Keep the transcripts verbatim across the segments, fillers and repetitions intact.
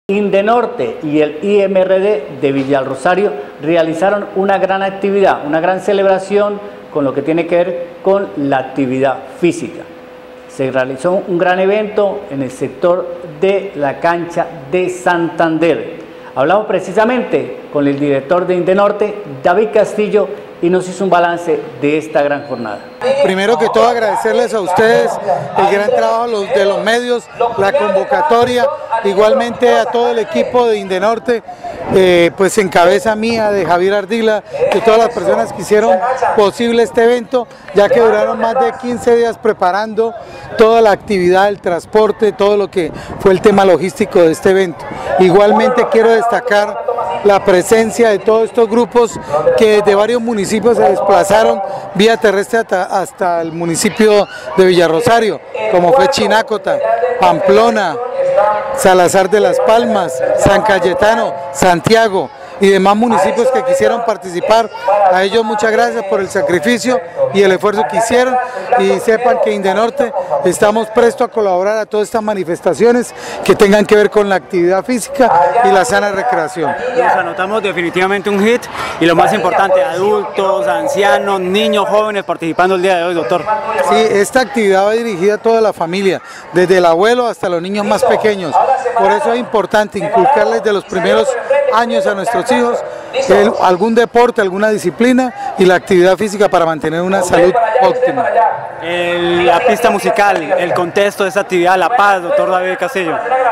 Indenorte y el I M R D de Villarrosario realizaron una gran actividad, una gran celebración con lo que tiene que ver con la actividad física. Se realizó un gran evento en el sector de la cancha de Santander. Hablamos precisamente con el director de Indenorte, David Castillo, y nos hizo un balance de esta gran jornada. Primero que todo agradecerles a ustedes el gran trabajo de los medios, la convocatoria, igualmente a todo el equipo de Indenorte, eh, pues en cabeza mía de Javier Ardila, de todas las personas que hicieron posible este evento, ya que duraron más de quince días preparando toda la actividad, el transporte, todo lo que fue el tema logístico de este evento. Igualmente quiero destacar la presencia de todos estos grupos que desde varios municipios se desplazaron vía terrestre hasta, hasta el municipio de Villarrosario, como fue Chinácota, Pamplona, Salazar de las Palmas, San Cayetano, Santiago y demás municipios que quisieron participar. A ellos muchas gracias por el sacrificio y el esfuerzo que hicieron, y sepan que Indenorte estamos prestos a colaborar a todas estas manifestaciones que tengan que ver con la actividad física y la sana recreación. Nos anotamos definitivamente un hit, y lo más importante, adultos, ancianos, niños, jóvenes participando el día de hoy, doctor. Sí, esta actividad va dirigida a toda la familia, desde el abuelo hasta los niños más pequeños. Por eso es importante inculcarles de los primeros años a nuestros hijos el, algún deporte, alguna disciplina y la actividad física para mantener una salud óptima. El, la pista musical, el contexto de esta actividad, La Paz, doctor David Castillo.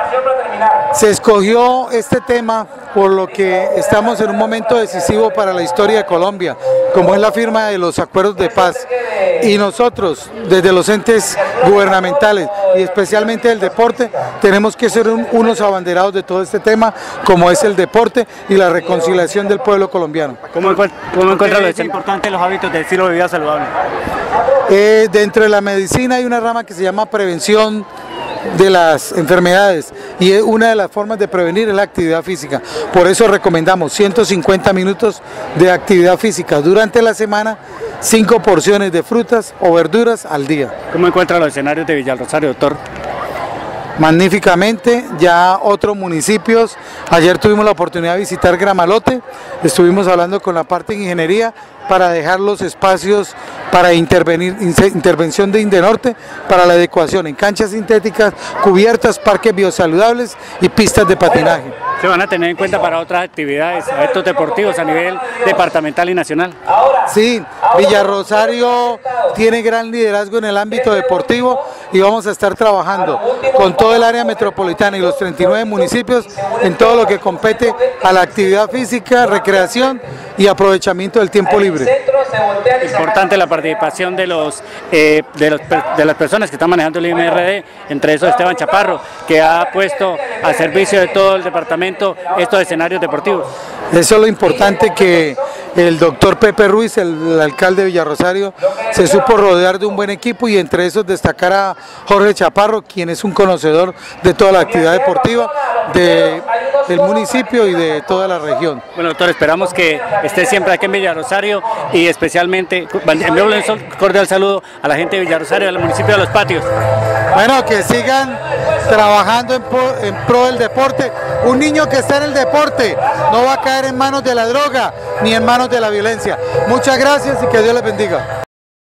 Se escogió este tema por lo que estamos en un momento decisivo para la historia de Colombia, como es la firma de los acuerdos de paz, y nosotros desde los entes gubernamentales y especialmente el deporte tenemos que ser un, unos abanderados de todo este tema, como es el deporte y la reconciliación del pueblo colombiano. ¿Cómo, cómo encuentra lo importante los hábitos del estilo de vida saludable? Eh, dentro de la medicina hay una rama que se llama prevención de las enfermedades, y una de las formas de prevenir es la actividad física. Por eso recomendamos ciento cincuenta minutos de actividad física durante la semana, cinco porciones de frutas o verduras al día. ¿Cómo encuentra los escenarios de Villarrosario, doctor? Magníficamente, ya otros municipios. Ayer tuvimos la oportunidad de visitar Gramalote, estuvimos hablando con la parte de ingeniería para dejar los espacios para intervenir, intervención de Indenorte para la adecuación en canchas sintéticas, cubiertas, parques biosaludables y pistas de patinaje. ¿Se van a tener en cuenta para otras actividades, eventos deportivos a nivel departamental y nacional? Sí, Villarrosario tiene gran liderazgo en el ámbito deportivo y vamos a estar trabajando con todo el área metropolitana y los treinta y nueve municipios en todo lo que compete a la actividad física, recreación y aprovechamiento del tiempo libre. Importante la participación de, los, eh, de, los, de las personas que están manejando el I M R D, entre esos Esteban Chaparro, que ha puesto al servicio de todo el departamento estos escenarios deportivos. Eso es lo importante, que el doctor Pepe Ruiz, el, el alcalde de Villarrosario, se supo rodear de un buen equipo, y entre esos destacar a Jorge Chaparro, quien es un conocedor de toda la actividad deportiva de, del municipio y de toda la región. Bueno, doctor, esperamos que esté siempre aquí en Villarrosario, y especialmente enviarle un cordial saludo a la gente de Villarrosario, al municipio de Los Patios. Bueno, que sigan trabajando en pro, en pro del deporte. Un niño que está en el deporte no va a caer en manos de la droga ni en manos de la violencia. Muchas gracias y que Dios les bendiga.